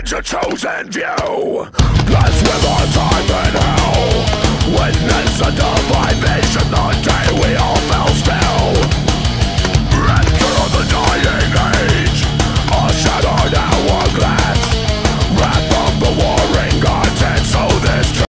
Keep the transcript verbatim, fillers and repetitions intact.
it's a chosen view. Blessed with our time in hell. Witness a divine vision the day we all